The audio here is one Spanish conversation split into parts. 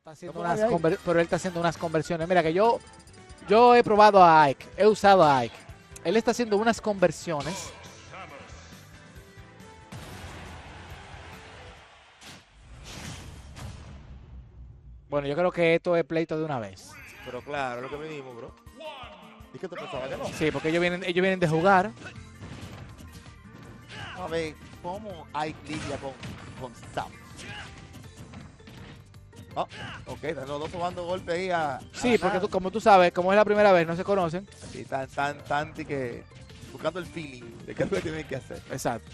Está haciendo pero él está haciendo unas conversiones. Mira que yo he probado a Ike, he usado a Ike. Él está haciendo unas conversiones. Bueno, yo creo que esto es pleito de una vez. Pero claro, lo que venimos, bro. ¿Y qué tú pensabas que no? Sí, porque ellos vienen de jugar. A ver, ¿cómo hay lidia con Sam? Oh, ok, están los dos tomando golpes ahí a Sí, porque como tú sabes, como es la primera vez, no se conocen. y tan que buscando el feeling de qué es lo que tienen que hacer. Exacto.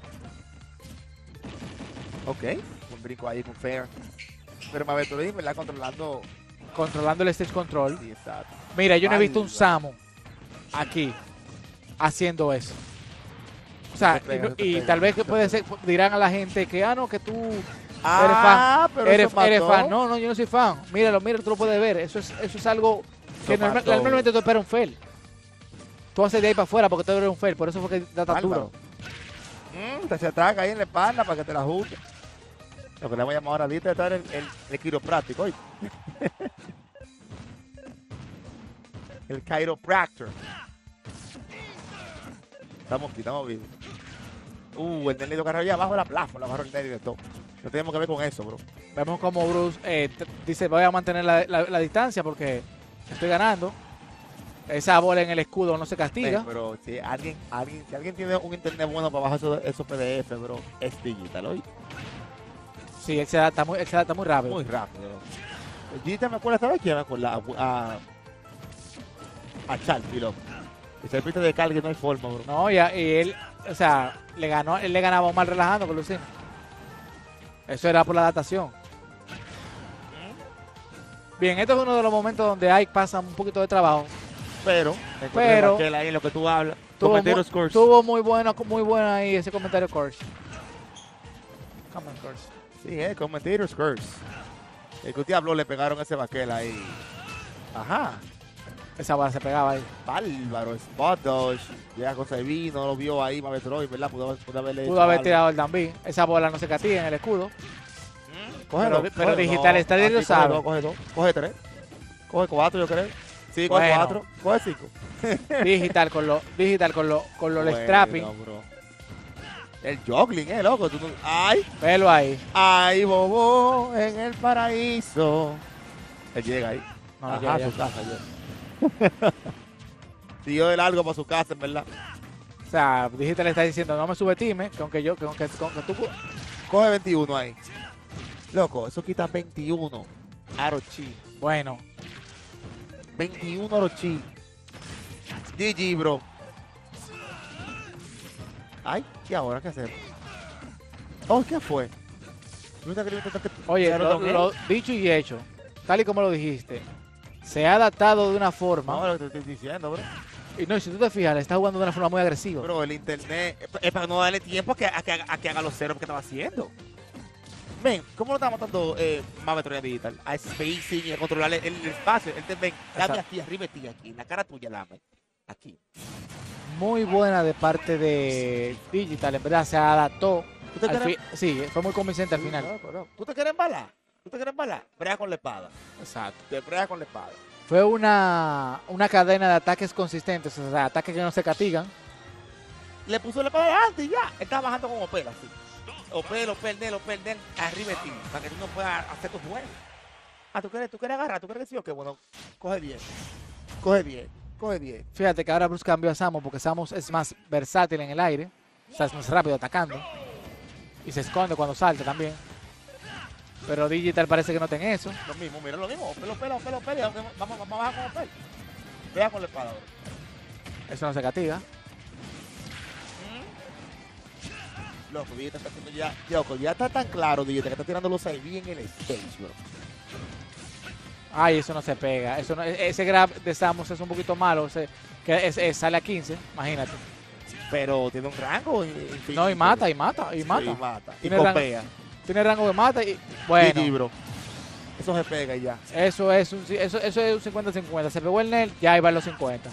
Ok, un brinco ahí con Fair. Pero Maveturín, ¿verdad? Controlando el stage control. Sí, exacto. Mira, yo no he visto un Samu aquí haciendo eso. O sea, y tal vez que puede ser, dirán a la gente que, no, que tú eres fan. Pero eres fan. No, yo no soy fan. Míralo, tú lo puedes ver. Eso es algo que normalmente tú esperas un fail. Tú haces de ahí para afuera porque tú eres un fail. Por eso fue que da tan duro. Te se ataca ahí en la espalda para que te la ajuste. Lo que le voy a llamar ahora ahorita es el quiropráctico. El chiropractor. Estamos vivos. El Nelly lo agarró allá abajo de la plaza, lo agarró el Nelly de todo. No tenemos que ver con eso, bro. Vemos como Bruce dice, voy a mantener la distancia porque estoy ganando. Esa bola en el escudo no se castiga. Pero si alguien tiene un internet bueno para bajar esos PDF, bro, es digital, ¿oí? Sí, él se adapta muy rápido. Muy rápido. Digital me acuerda, ¿sabes quién me acuerda? A Charlie, loco. El servicio de carga no hay forma, bro. No, y él, o sea, él le ganaba a Omar relajando con Lucina. Eso era por la adaptación. Bien, esto es uno de los momentos donde Ike pasa un poquito de trabajo. Pero ahí en lo que tú hablas, tuvo muy bueno ahí ese comentario curse. Comment curse. Sí, commentators curse. El que usted habló le pegaron ese vaquel ahí. Ajá. Esa bola se pegaba ahí. Bárbaro, spot dodge. Llega con Sevi, no lo vio ahí, Mavetroy, ¿verdad? Pudo haber tirado el Danby. Esa bola no se castiga en el escudo. Pero Digital está lo sabe. Coge dos, coge tres, coge cuatro, yo creo. Sí, coge cuatro, coge cinco. Digital con los strapping. Bro. El juggling, loco. ¡Ay! Velo ahí. ¡Ay, bobo! En el paraíso. Él llega ahí. No, ajá, a su casa. Siguió de largo para su casa, en verdad. O sea, Digital está diciendo, no me subestime, que aunque tú... Coge 21 ahí. Loco, eso quita 21. Orochi. Bueno. 21 Orochi. GG, bro. Ay, ¿y ahora qué hacemos? Oh, ¿qué fue? Oye, lo dicho y hecho, tal y como lo dijiste, se ha adaptado de una forma. No, lo que te estoy diciendo, bro. Y no, si tú te fijas, le está jugando de una forma muy agresiva. Bro, el internet es para no darle tiempo a que haga los ceros que estaba haciendo. Ven, ¿cómo lo está matando Mavetroy Digital? A spacing y a controlar el espacio. Él te ven, dame aquí, arriba de ti, aquí, en la cara tuya, dame. Aquí. Muy buena de parte de Digital, en verdad, se adaptó. Sí, fue muy convincente al final. ¿Tú te quieres embalar? Brega con la espada. Exacto. Te brega con la espada. Fue una cadena de ataques consistentes, o sea, ataques que no se castigan. Le puso la espada adelante y ya. Él estaba bajando como Opel, así. Opel, arriba de ti, para que tú no puedas hacer tus juegos. ¿Tú quieres agarrar? ¿Tú quieres que sí o qué? Bueno, coge bien. Fíjate que ahora Bruce cambió a Samus porque Samus es más versátil en el aire. O sea, es más rápido atacando. Y se esconde cuando salta también. Pero Digital parece que no tiene eso. Lo mismo. Opel. Vamos a bajar con Opel. Vea con la espada ahora. Eso no se castiga. Loco, Digital está haciendo ya está tan claro, Digital, que está tirando los IV en el stage, bro. Ay, eso no se pega. Eso no, ese grab de Samus es un poquito malo. Sale a 15, imagínate. Pero tiene un rango infinito. No, y mata. Sí, Tiene rango de mata y bueno. GG, bro. Eso se pega y ya. Eso es un 50-50. Se pegó el Nel, ya iba en los 50.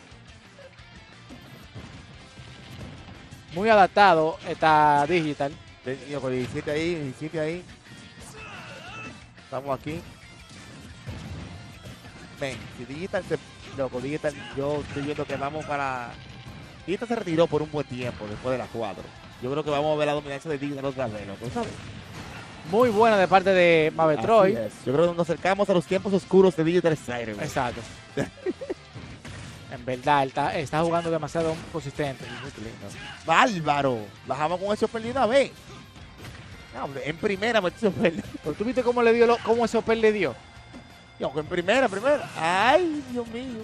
Muy adaptado está Digital. 17 ahí. Estamos aquí. Men, si Digital se... Loco, Digital, yo estoy viendo que vamos para... Digital se retiró por un buen tiempo después de las 4. Yo creo que vamos a ver la dominancia de Digital otra vez, loco, ¿sabes? Muy buena de parte de Mavetroy. Así es. Yo creo que nos acercamos a los tiempos oscuros de Digital Strider. Exacto. En verdad, él está jugando demasiado consistente. ¡Bárbaro! Bajamos con ese Open de una vez. No, hombre, en primera metió ese Open. Pero tú viste cómo le dio cómo ese Open le dio. Yo, en primera. ¡Ay, Dios mío!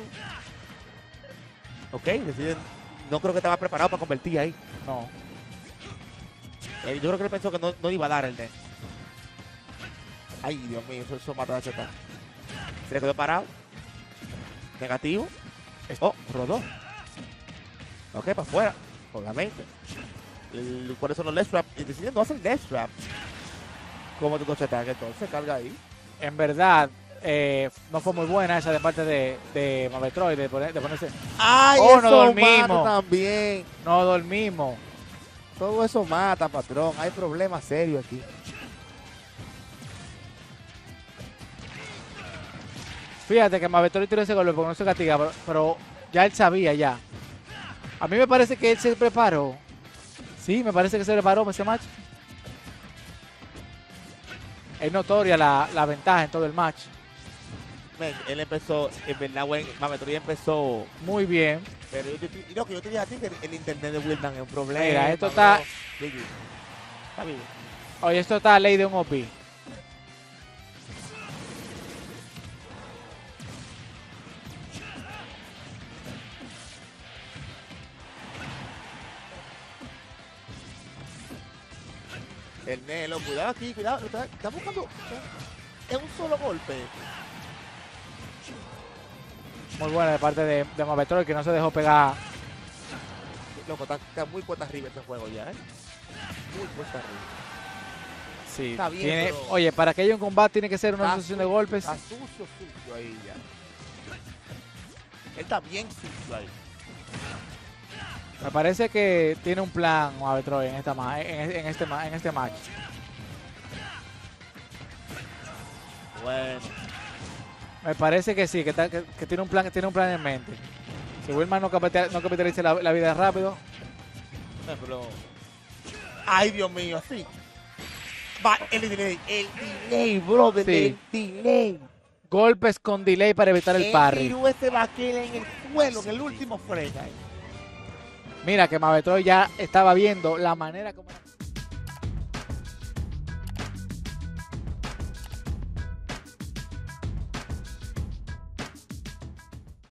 Ok, deciden. No creo que estaba preparado para convertir ahí. No. Yo creo que él pensó que no iba a dar el net. Ay, Dios mío, eso mató a Cheta. Se le quedó parado. Negativo. Oh, rodó. Ok, para afuera. Obviamente. Por eso los left trap. Y deciden no hacer left trap. ¿Cómo tú Cheta? Entonces carga ahí. En verdad, no fue muy buena esa de parte de Mavetroy de ponerse. ¡Ay, Oh, eso no dormimos. mata también! No dormimos. Todo eso mata, patrón. Hay problemas serios aquí. Fíjate que Mavetroy tiró ese golpe porque no se castiga, pero ya él sabía ya. A mí me parece que él se preparó. Sí, me parece que se preparó para ese match. Es notoria la ventaja en todo el match. Men, él empezó, en verdad, Mavetroy empezó. Muy bien. Pero yo te dije a ti que el internet de Wildan es un problema. Mira, esto está... Está bien. Oye, esto está a ley de un OP. El Nelo, cuidado aquí, cuidado. Está buscando. Es un solo golpe. Muy buena de parte de Mavetroy, que no se dejó pegar. Loco, está muy cuesta arriba este juego ya, ¿eh? Muy cuesta arriba. Sí, Está bien, tiene, pero- oye, para que haya un combate tiene que ser una Está sucesión de sucio, golpes. Está sucio ahí ya. Él está bien sucio ahí. Me parece que tiene un plan Mavetroy en este match. Bueno. Me parece que sí, que tiene un plan en mente. Si Wilman no capitaliza la vida rápido, Pero... Ay, Dios mío, así. Va, el delay, brother, Sí. el delay. golpes con delay para evitar el parry. Tiró ese baquel en el suelo, en el último frame. Mira que Mavetroy ya estaba viendo la manera como...